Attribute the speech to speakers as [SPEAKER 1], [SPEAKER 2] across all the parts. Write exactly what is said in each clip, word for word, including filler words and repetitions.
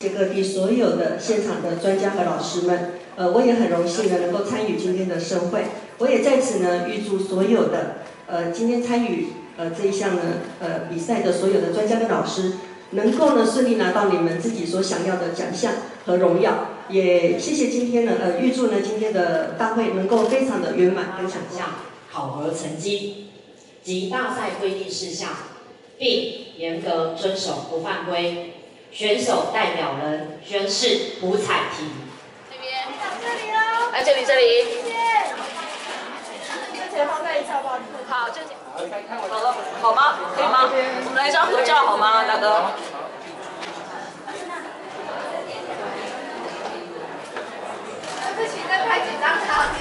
[SPEAKER 1] 各地所有的现场的专家和老师们，呃，我也很荣幸呢能够参与今天的盛会。我也在此呢预祝所有的呃今天参与呃这一项呢呃比赛的所有的专家跟老师，能够呢顺利拿到你们自己所想要的奖项和荣耀。也谢谢今天呢呃预祝呢今天的大会能够非常的圆满跟成功。
[SPEAKER 2] 考核成绩及大赛规定事项，并严格遵守不犯规。选手代表人宣誓不采题。
[SPEAKER 3] 这边，这里哦。来这里，这里。谢谢。这前方再一次好不好？好，这前。好了，好吗？可以吗？我们来一张合照好吗，大哥？对不起，这太紧张了。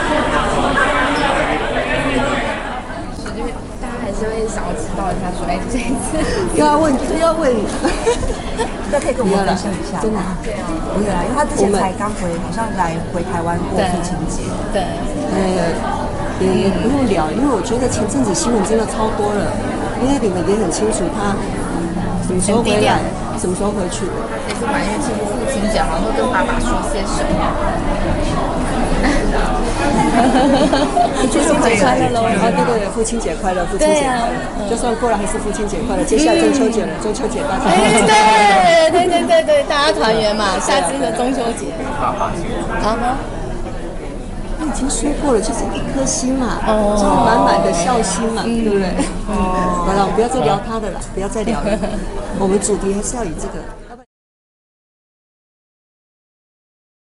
[SPEAKER 4] 大家还是会想要知道一下，说哎，这一次
[SPEAKER 5] 又要问，又要问，
[SPEAKER 4] 这可以跟我们分享一下，
[SPEAKER 5] 真的
[SPEAKER 4] 对啊，不会啦，因为他之前才刚回，好像来回台湾过父亲节，
[SPEAKER 5] 对，呃，也也不用聊，因为我觉得前阵子新闻真的超多了，因为你们也很清楚他什么时候回来，什么时候回去。
[SPEAKER 4] 也是蛮因为其实父亲节好像都跟爸爸说些什么。
[SPEAKER 5] 父亲节快乐喽！啊，对对对，父亲节快乐，父亲节快乐！就算过了还是父亲节快乐。接下来中秋节了，中秋节大家。
[SPEAKER 6] 对对对对对，大家团圆嘛，下次的中秋节。啊哈。
[SPEAKER 5] 我已经说过了，就是一颗心嘛，就是满满的孝心嘛，对不对？好了，我们不要再聊他的了，不要再聊了。我们主题还是要以这个。